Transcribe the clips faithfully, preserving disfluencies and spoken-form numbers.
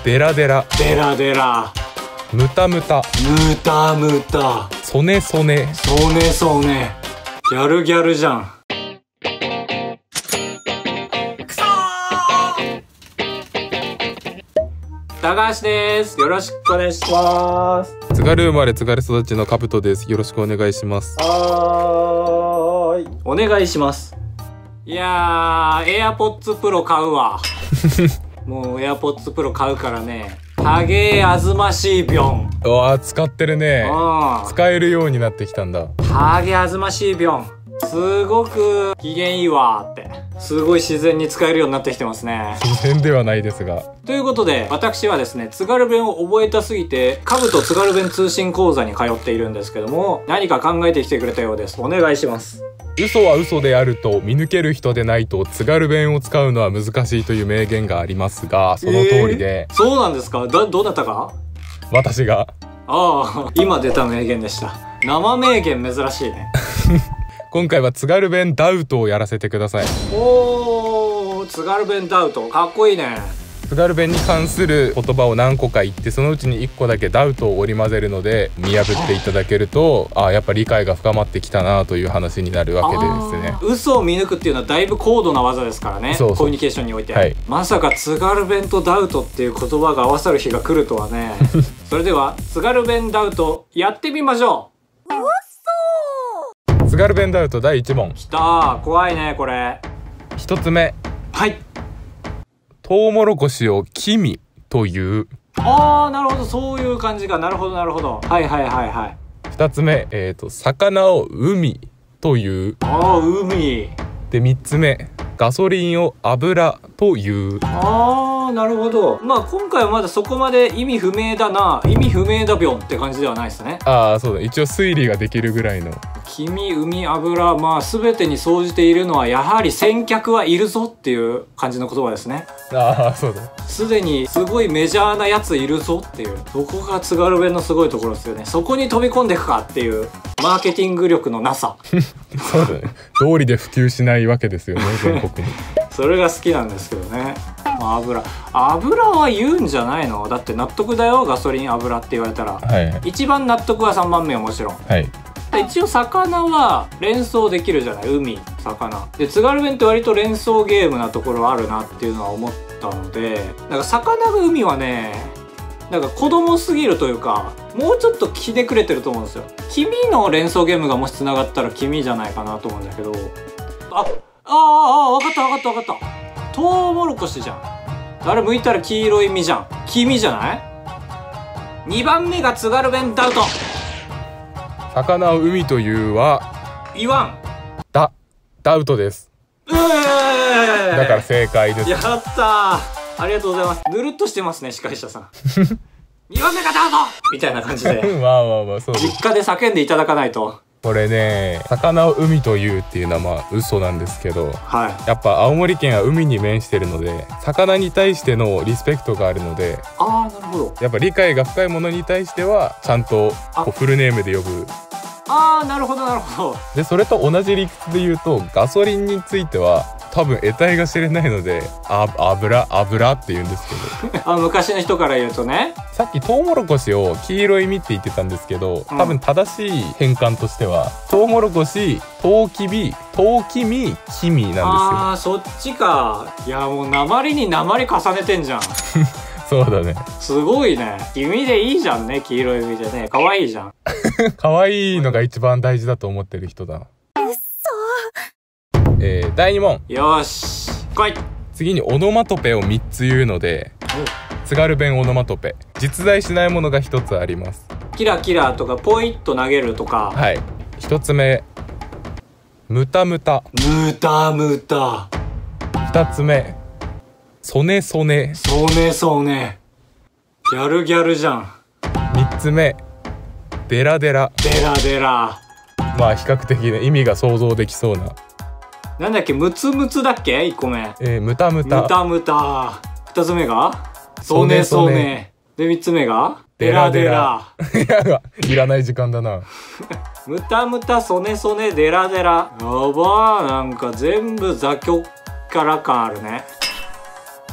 デラデラ、 デラデラ、 ムタムタ、 ムタムタ、 ソネソネ、 ソネソネ。ギャルギャルじゃん。くそー。高橋です。よろしくお願いします。 津軽生まれ津軽育ちのカブトです。よろしくお願いします。 はーい。お願いします。いやー、AirPods Pro 買うわ。もう AirPods Pro 買うからね。ハゲあずましいビョン。 うわー、使ってるね。使えるようになってきたんだ。 ハゲあずましいビョン。すごく機嫌いいわーって。すごい自然に使えるようになってきてますね。 自然ではないですが。 ということで、私はですね、津軽弁を覚えたすぎて、カブと津軽弁通信講座に通っているんですけども、何か考えてきてくれたようです。お願いします。 嘘は嘘であると見抜ける人でないと津軽弁を使うのは難しいという名言がありますが、その通りで、 えー、そうなんですか。だ、どうだったか。 私がああ、今出た名言でした。生名言珍しいね。 今回は津軽弁ダウトをやらせてください。 おー、津軽弁ダウトかっこいいね。 津軽弁に関する言葉を何個か言って、そのうちにいっこだけダウトを織り交ぜるので見破っていただけると、ああやっぱ理解が深まってきたなという話になるわけでですね。 嘘を見抜くっていうのはだいぶ高度な技ですからね。そうそう、コミュニケーションにおいて、はい、まさか津軽弁とダウトっていう言葉が合わさる日が来るとはね。それでは津軽弁ダウトやってみましょう。津軽弁ダウトだいいち問。 きたー、怖いねこれ。 ひとつめ、 はい。 トウモロコシを黄身という。 あー、なるほど、そういう感じか。なるほどなるほど。はいはいはいはい。 ふたつめ、えっと魚を海という。 あー、海で、みっつめ、ガソリンを油という。 あー、なるほど。まあ今回はまだそこまで意味不明だな、意味不明だびょんって感じではないですね。 ああ、そうだ、一応推理ができるぐらいの。 黄身、海、油、まあ全てに総じているのはやはり先客はいるぞっていう感じの言葉ですね。 ああ、そうだ。 すでにすごいメジャーなやついるぞっていう、そこが津軽弁のすごいところですよね。そこに飛び込んでいくかっていうマーケティング力のなさ。 そうだね。道理で普及しないわけですよね、全国に。 それが好きなんですけどね。まあ、油油は言うんじゃないの。だって納得だよ、ガソリン油って言われたら、はいはい、一番納得はさんばんめはもちろん、はい、一応魚は連想できるじゃない。海、魚で、津軽弁って割と連想ゲームなところあるなっていうのは思ったので、なんか魚が海はね、なんか子供すぎるというか、もうちょっとひねくれてると思うんですよ。黄身の連想ゲームがもしつながったら黄身じゃないかなと思うんだけど、ああああ、分かった分かった分かった。トウモロコシじゃん。あれ剥いたら黄色い実じゃん。黄身じゃない？にばんめが津軽弁ダウト。 魚を海というは言わん。 だダウトです。 えー、 だから正解です。 やったー、ありがとうございます。ぬるっとしてますね、司会者さん。にばんめがダウトみたいな感じで。 まあまあまあ、そうです。 実家で叫んでいただかないと。 これね、魚を海というっていうのはまあ嘘なんですけど、はい、やっぱ青森県は海に面してるので、魚に対してのリスペクトがあるので、 あー、なるほど。 やっぱ理解が深いものに対してはちゃんとこうフルネームで呼ぶ。 あー、なるほどなるほど。 で、それと同じ理屈で言うと、ガソリンについては多分得体が知れないので、あ油油って言うんですけど。 あ、昔の人から言うとね。 さっきトウモロコシを黄色い実って言ってたんですけど、多分正しい変換としては、うん、トウモロコシ、トウキビ、トウキミ、キミなんですよ。 あー、そっちか。いや、もう鉛に鉛重ねてんじゃん。 そうだね。すごいね。黄身でいいじゃんね、黄色い実でね。可愛いじゃん。 可愛いのが一番大事だと思ってる人だ。うっそ。えー、だいに問。 よし、来い。 次にオノマトペをみっつ言うので、津軽弁オノマトペ。実在しないものがひとつあります。 キラキラとかポイッと投げるとか。 はい。ひとつめ、ムタムタ。 ムタムタ。 ふたつめ、ソネソネ。 ソネソネ。ギャルギャルじゃん。 みっつめ、デラデラ。 デラデラ。 まあ比較的ね、意味が想像できそうな。 なんだっけ、ムツムツだっけ、いっこめ。 えー、ムタムタ。 ムタムタ。ふたつめがソネソネ。で、みっつめがデラデラ。 いらない時間だな。 ムタムタ、ソネソネ、デラデラ。やばー、なんか全部座曲から感あるね。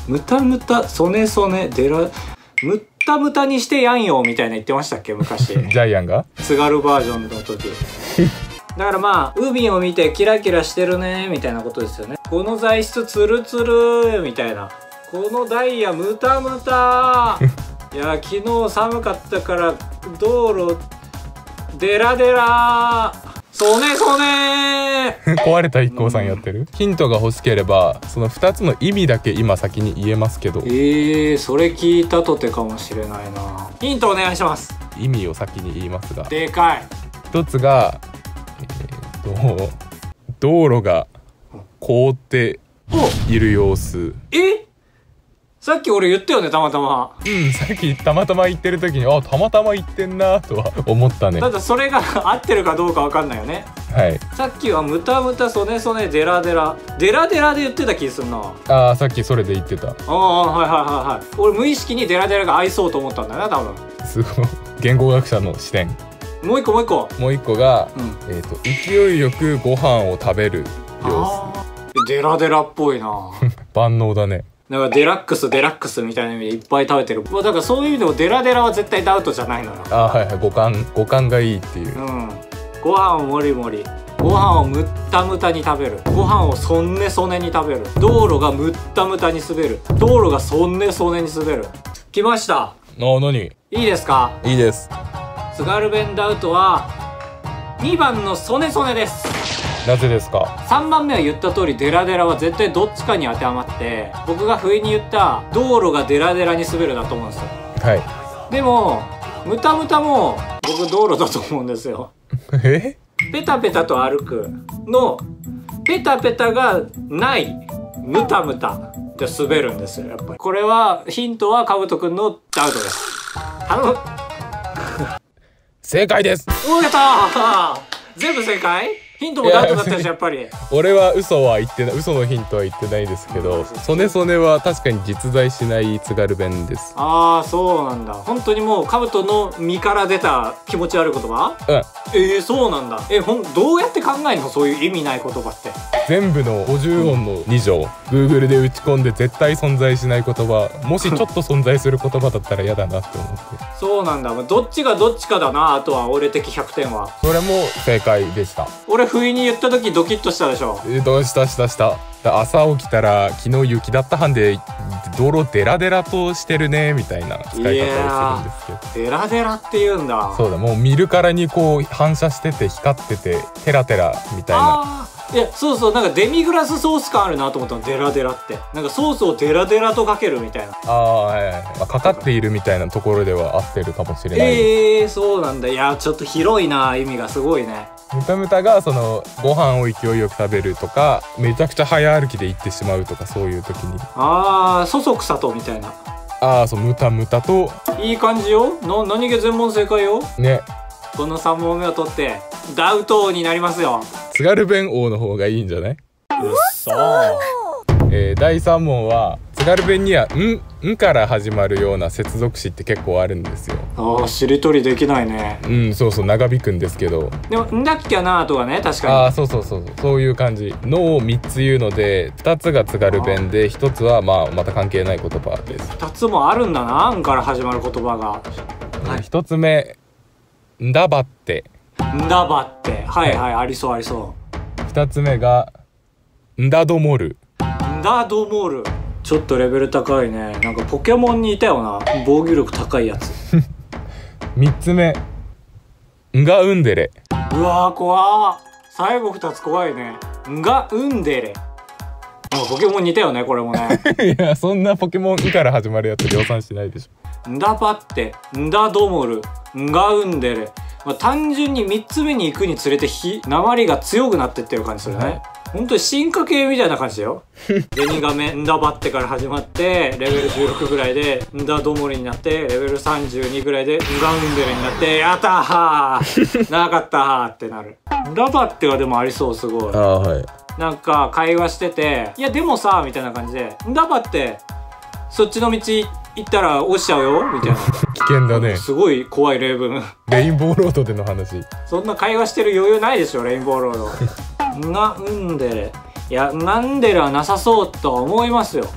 ムタムタソネソネデラムッタムタにしてやんよみたいな言ってましたっけ昔。ジャイアンが津軽バージョンの時。だからまあ海を見てキラキラしてるねみたいなことですよね。この材質ツルツルみたいな、このダイヤムタムタいや昨日寒かったから道路デラデラソネソネ壊れた一行さんやってる、うん、ヒントが欲しければそのふたつの意味だけ今先に言えますけど。 えー、それ聞いたとてかもしれないな。ヒントお願いします。 意味を先に言いますが、 でかい。 一つがえー、っと道路が凍っている様子。 え、さっき俺言ったよね、たまたま。 うん、さっきたまたま言ってる時に、あ、たまたま言ってんなとは思ったね。 ただそれが合ってるかどうかわかんないよね。 はい。 さっきはムタムタソネソネデラデラデラデラで言ってた気するな。 ああ、さっきそれで言ってた。ああ、はいはいはいはい。俺無意識にデラデラが合いそうと思ったんだな、多分。 すごい。言語学者の視点。 もう一個もう一個。 もう一個が、うん、えっと勢いよくご飯を食べる様子。デラデラっぽいな。 万能だね。 なんかデラックスデラックスみたいな意味でいっぱい食べてる。だからそういう意味でもデラデラは絶対ダウトじゃないのよ。 あ、はいはい、五感五感がいいっていう。 うん。ご飯をもりもり、ご飯をむったむたに食べる、ご飯をそんねそねに食べる、道路がむったむたに滑る、道路がそんねそねに滑る。来ました。 あ、何？いいですか？ いいです。 津軽弁ダウトはにばんのソネソネです。 なぜですか？ さんばんめは言った通りデラデラは絶対どっちかに当てはまって、僕が不意に言った道路がデラデラに滑るだと思うんですよ。 はい。 でもムタムタも僕道路だと思うんですよ。 え？ ペタペタと歩くのペタペタがないムタムタで滑るんですよ。やっぱりこれはヒントはカブトくんのダウトです。頼む。 正解です。 お、やったー。全部正解？ヒントもダウトだったし、やっぱり。 俺は嘘は言ってない、嘘のヒントは言ってないですけど、ソネソネは確かに実在しない津軽弁です。 ああ、そうなんだ。本当にもうカブトの身から出た気持ち悪い言葉？うん。えー、そうなんだ。え、ほんどうやって考えるの？そういう意味ない言葉って。 全部のごじゅう音のに乗、うん、Google で打ち込んで絶対存在しない言葉、もしちょっと存在する言葉だったら嫌だなって思って。 そうなんだ。どっちがどっちかだな。あとは俺的ひゃくてんは。 それも正解でした。 俺不意に言った時ドキッとしたでしょ。 え、どうしたしたした。朝起きたら昨日雪だったはんで道路デラデラとしてるねみたいな使い方をするんですけど。 デラデラって言うんだ。 そうだ、もう見るからにこう反射してて光っててテラテラみたいな。 いや、そうそう、なんかデミグラスソース感あるなと思ったの。デラデラってなんかソースをデラデラとかけるみたいな。 ああ、はいはい、まあ、かかっているみたいなところでは合ってるかもしれない。 ええー、そうなんだ。いや、ちょっと広いな、意味がすごいね。 ムタムタがそのご飯を勢いよく食べるとか、めちゃくちゃ早歩きで行ってしまうとか、そういう時に。 ああ、そそくさとみたいな。 ああ、そう、ムタムタといい感じよ。な、何気全問正解よね。 このさん問目を取ってダウト王になりますよ。 津軽弁王の方がいいんじゃない？うっそー。 えー、だいさん問は津軽弁にはんんから始まるような接続詞って結構あるんですよ。 ああ、しりとりできないね。 うん、そうそう、長引くんですけど。 でもんだっけなとかね、確かに。 ああ、そうそうそう、そういう感じのをみっつ言うので、ふたつが津軽弁でひとつはまあまた関係ない言葉です。 ふたつもあるんだな、んから始まる言葉が。 はい、ひとつめんだばって。 んだばって、はいはい、はい、ありそうありそう。 ふたつめがんだどもる。 んだどもる、ちょっとレベル高いね。なんかポケモンにいたよな、防御力高いやつ。 みっつめんがうんでれ。 うわー、怖ー。最後ふたつ怖いね。んがうんでれ、なんかポケモン似たよね、これもね。 いや、そんなポケモン「ん」から始まるやつ量産しないでしょ。んだばってんだどもるんがうんでれ、まあ、単純にみっつめに行くにつれてひ鉛が強くなってってる感じするね、はい、ほんとに進化系みたいな感じだよ。ゼニガメんだばってから始まってレベルじゅうろくぐらいでんだどもりになって、レベルさんじゅうにぐらいでんがうんでれになって、やったーなかったーってなる。んだばってはでもありそう、すごい。 ああ、はい。 なんか会話してて、いやでもさみたいな感じで、んだばってそっちの道行ったら落ちちゃうよみたいな。 危険だね。 すごい怖い例文。 レインボーロードでの話。 そんな会話してる余裕ないでしょ、レインボーロード。がうんでれ、いやなんでれはなさそうとは思いますよ。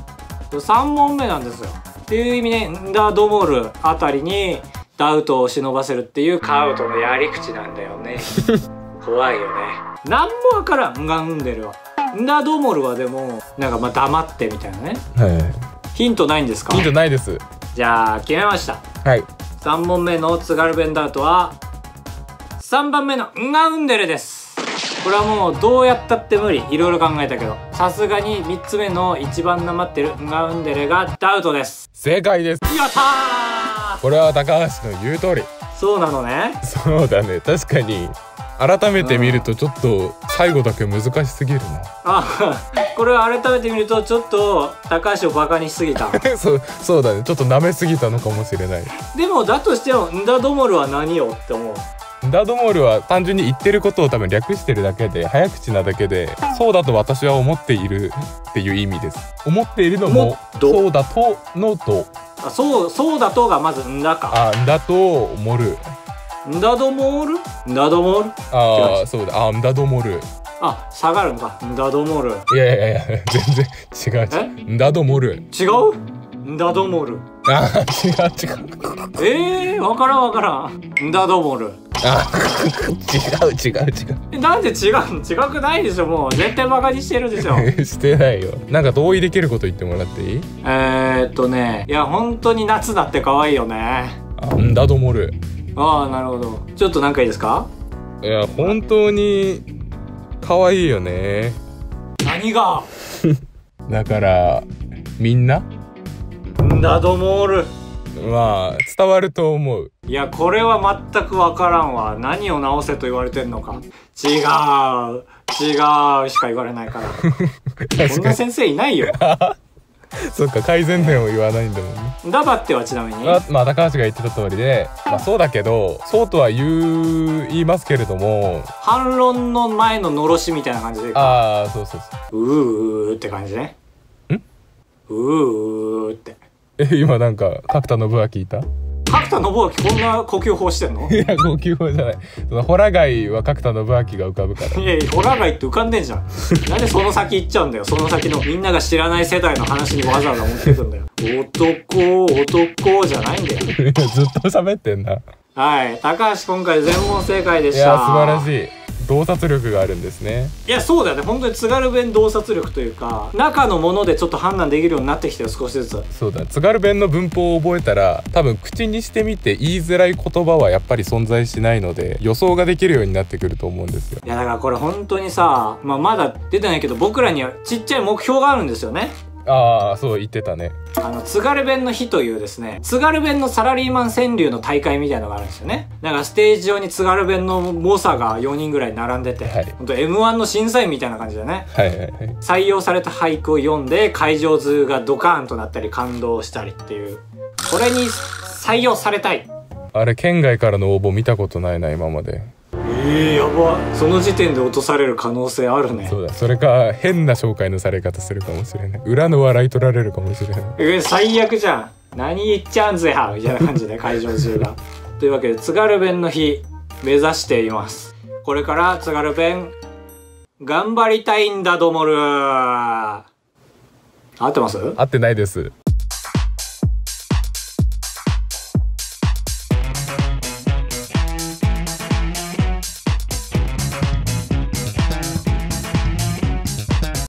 さん問目なんですよ。っていう意味でンダドモルあたりにダウトを忍ばせるっていうカウトのやり口なんだよね。怖いよね。なんもわからん、ンガンデルは。ンダドモルはでもなんかまあ黙ってみたいなね。はい。ヒントないんですか？ ヒントないです。 じゃあ決めました。 はい。 さん問目の津軽弁ダウトはさんばんめのンガウンデルです。これはもうどうやったって無理。いろいろ考えたけどさすがにみっつめの一番なまってるンガウンデルがダウトです。 正解です。 やったー。 これは高橋の言う通り。 そうなのね。 そうだね、確かに改めて見るとちょっと最後だけ難しすぎるな。 あ、これを改めて見るとちょっと高橋をバカにしすぎた。 そうそうだね、ちょっと舐めすぎたのかもしれない。 でもだとしてもンダドモルは何よって思う。 ンダドモルは単純に言ってることを多分略してるだけで早口なだけで、そうだと私は思っているっていう意味です。思っているのもそうだとのと、 あ、そうそうだとがまずんだか。 あ、んだとモル、 んだどモール、んだどモール。 ああ、そうだ、あ、んだどモル。 あ、下がるのか、んだどモール。 いやいやいや、全然違う。え、んだどモル。 違う？んだどモル。 あ、違う違う。 ええー、わからんわからん。んだどモル。あ、 違う違う違う。 え、なんで違うの？違くないでしょ、もう絶対バカにしてるでしょ。 してないよ。なんか同意できること言ってもらっていい？ えーっとね、いや本当に夏だって可愛いよね。 あ、んだどモル。 ああ、なるほど。ちょっとなんかいいですか？ いや本当に可愛いよね。 何が？ だからみんな？ んだどモール。 まあ伝わると思う。 いやこれは全くわからんわ。何を直せと言われてんのか。違う違うしか言われないから。こんな先生いないよ。 そっか、改善点を言わないんだもんね。 ダバってはちなみに、 あ、まあ高橋が言ってた通りで、まあそうだけど、そうとは言う言いますけれども、 反論の前ののろしみたいな感じで。 ああ、そうそうそう。 うーって感じね。ん？うーって。え、 今なんか角田信明いた？ 角田信明こんな呼吸法してんの？ いや呼吸法じゃない。そのホラ貝は角田信明が浮かぶから。 いやいや、ホラ貝って浮かんでんじゃん。なんでその先行っちゃうんだよ。その先のみんなが知らない世代の話にわざわざ持ってくんだよ。男男じゃないんだよ。 ずっと喋ってんな。 はい、高橋今回全問正解でした。 いや素晴らしい。洞察力があるんですね。 いやそうだよね、本当に津軽弁洞察力というか、中のものでちょっと判断できるようになってきてる、少しずつ。 そうだ、津軽弁の文法を覚えたら多分口にしてみて言いづらい言葉はやっぱり存在しないので、予想ができるようになってくると思うんですよ。 いやだからこれ本当にさ、まあ、まだ出てないけど僕らにはちっちゃい目標があるんですよね。 ああ、そう言ってたね。 あの津軽弁の日というですね、津軽弁のサラリーマン川柳の大会みたいのがあるんですよね。だからステージ上に津軽弁の猛者がよにんぐらい並んでて、はい、ほんと エムワン の審査員みたいな感じだね。はいはいはい。採用された俳句を読んで会場中がドカーンとなったり感動したりっていう、これに採用されたい。 あれ県外からの応募見たことないな今まで。 えー、やば。その時点で落とされる可能性あるね。 そうだ、それか変な紹介のされ方するかもしれない。裏の笑い取られるかもしれない。 えー、最悪じゃん。何言っちゃうんぜやみたいな感じで会場中が。というわけで津軽弁の日目指しています。これから津軽弁頑張りたいんだどもる。合ってます？ 合ってないです。